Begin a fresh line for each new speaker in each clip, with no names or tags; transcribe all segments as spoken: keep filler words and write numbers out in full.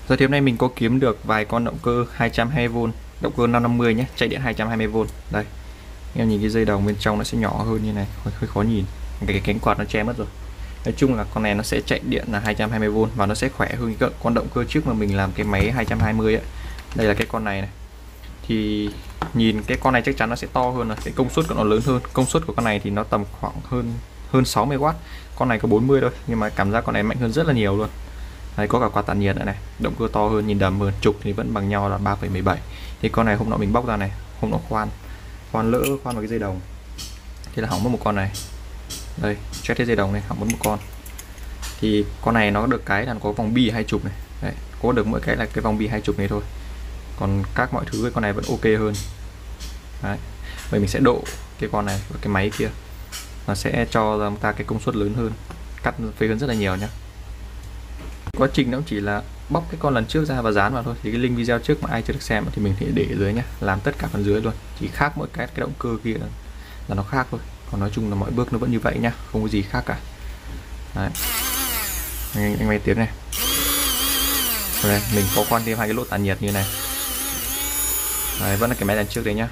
Giờ thì hôm nay mình có kiếm được vài con động cơ hai trăm hai mươi vôn, động cơ năm năm mươi nhé, chạy điện hai trăm hai mươi vôn. Đây, em nhìn cái dây đồng bên trong nó sẽ nhỏ hơn như này, hơi, hơi khó nhìn. Cái, cái cánh quạt nó che mất rồi. Nói chung là con này nó sẽ chạy điện là hai trăm hai mươi vôn và nó sẽ khỏe hơn cái con động cơ trước mà mình làm cái máy hai trăm hai mươi ấy. Đây là cái con này này. Thì nhìn cái con này chắc chắn nó sẽ to hơn, là cái công suất của nó lớn hơn. Công suất của con này thì nó tầm khoảng hơn hơn sáu mươi oát. Con này có bốn mươi thôi, nhưng mà cảm giác con này mạnh hơn rất là nhiều luôn. Đấy, có cả quạt tản nhiệt nữa này, động cơ to hơn, nhìn đầm hơn, trục thì vẫn bằng nhau là ba phẩy mười bảy. Thì con này hôm nọ mình bóc ra này, hôm nọ khoan khoan lỡ khoan vào cái dây đồng, thì là hỏng mất một con này. Đây, check cái dây đồng này, hỏng mất một con. Thì con này nó được cái là nó có vòng bi hai chục này. Đấy, có được mỗi cái là cái vòng bi hai chục này thôi. Còn các mọi thứ với con này vẫn ok hơn. Đấy, vậy mình sẽ độ cái con này và cái máy kia, nó sẽ cho ra ta cái công suất lớn hơn, cắt phê hơn rất là nhiều nhé. Quá trình nó cũng chỉ là bóc cái con lần trước ra và dán vào thôi. Thì cái link video trước mà ai chưa được xem thì mình thể để ở dưới nhé, làm tất cả phần dưới luôn, chỉ khác mỗi cái cái động cơ kia là nó khác thôi, còn nói chung là mọi bước nó vẫn như vậy nhá, không có gì khác cả. Đấy, anh, anh nghe tiếng này. Đây, mình có khoan thêm hai cái lỗ tản nhiệt như này. Đấy, vẫn là cái máy lần trước đấy nhá.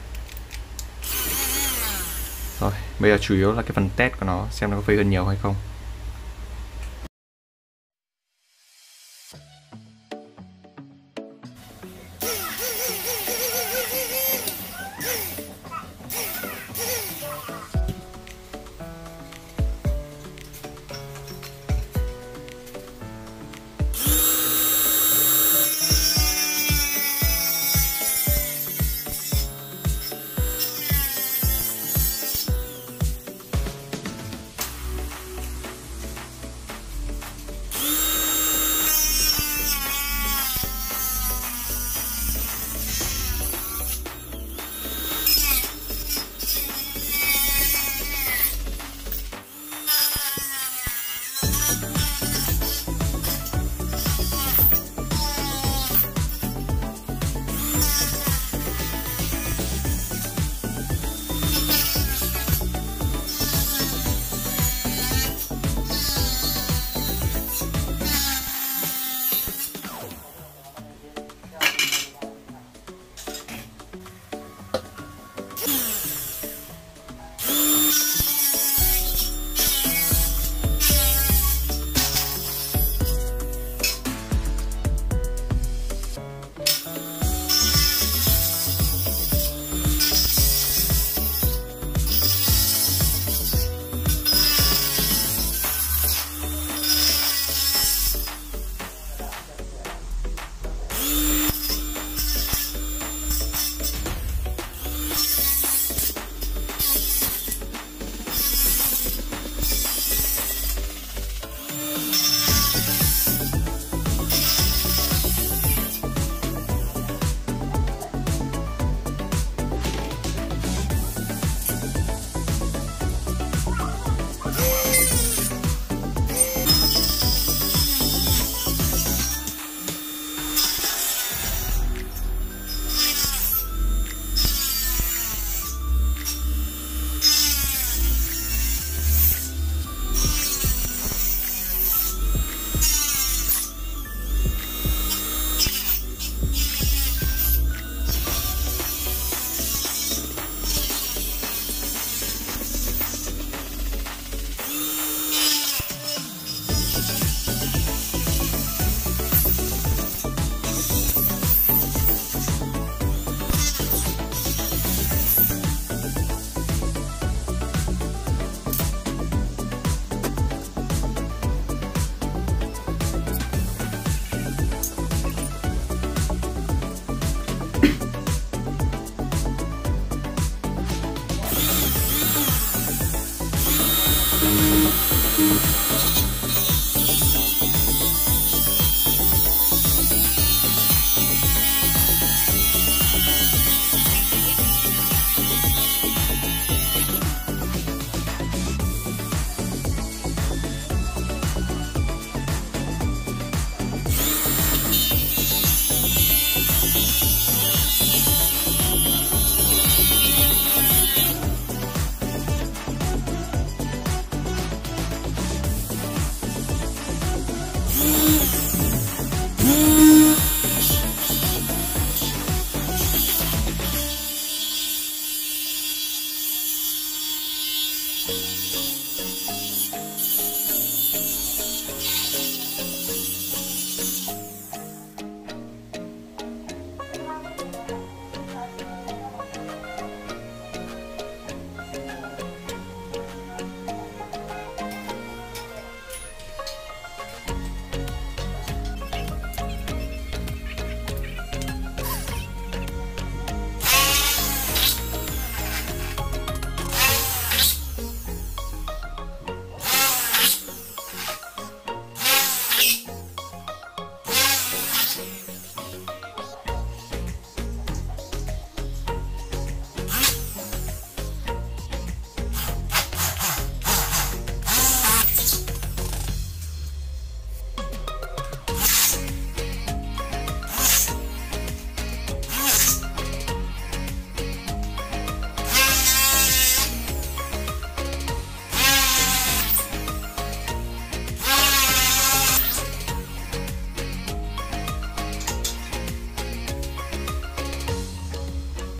Rồi, bây giờ chủ yếu là cái phần test của nó, xem nó có phê hơn nhiều hay không.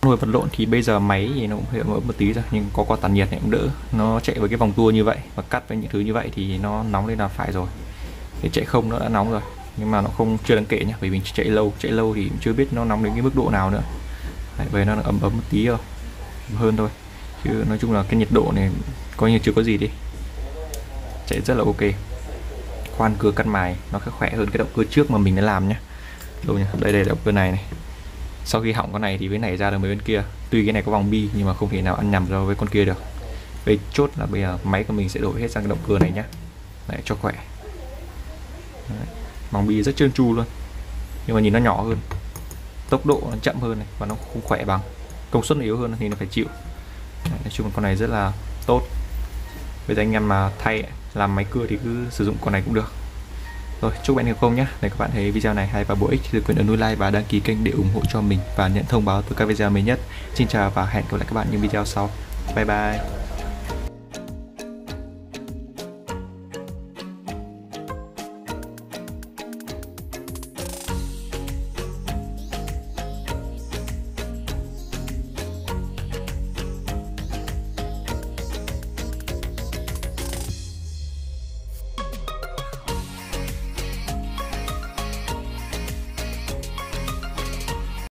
nuôi vật lộn thì bây giờ máy thì nó cũng hơi ấm một tí rồi, nhưng có qua tản nhiệt này cũng đỡ. Nó chạy với cái vòng tua như vậy và cắt với những thứ như vậy thì nó nóng lên là phải rồi. Để chạy không nó đã nóng rồi, nhưng mà nó không chưa đáng kể nhá, bởi vì chạy lâu chạy lâu thì chưa biết nó nóng đến cái mức độ nào nữa. Đấy, về nó ấm ấm một tí thôi hơn thôi, chứ nói chung là cái nhiệt độ này coi như chưa có gì đi, chạy rất là ok. Khoan cưa cắt mài nó sẽ khỏe hơn cái động cơ trước mà mình đã làm nhé. Đâu nhỉ, đây đây động cơ này này. Sau khi hỏng con này thì với này ra được mấy bên kia, tuy cái này có vòng bi nhưng mà không thể nào ăn nhầm so với con kia được. Bây chốt là bây giờ máy của mình sẽ đổi hết sang cái động cơ này nhé, để cho khỏe. Đấy, vòng bi rất trơn tru luôn, nhưng mà nhìn nó nhỏ hơn, tốc độ nó chậm hơn này, và nó không khỏe bằng, công suất nó yếu hơn thì nó phải chịu. Đấy, nói chung là con này rất là tốt. Bây giờ anh em mà thay làm máy cưa thì cứ sử dụng con này cũng được. Rồi, chúc bạn thành công nhé. Nếu các bạn thấy video này hay và bổ ích thì đừng quên ấn nút like và đăng ký kênh để ủng hộ cho mình và nhận thông báo từ các video mới nhất. Xin chào và hẹn gặp lại các bạn những video sau. Bye bye.